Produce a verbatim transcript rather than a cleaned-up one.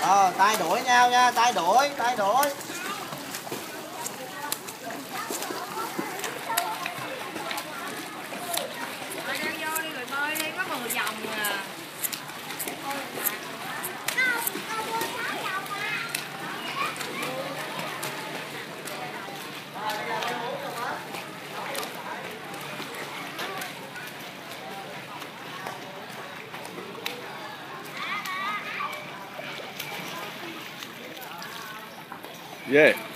Ờ, tay đuổi nhau nha, tay đuổi, tay đuổi. Rồi đang vô đi rồi bơi đi, có mười vòng à. Yeah.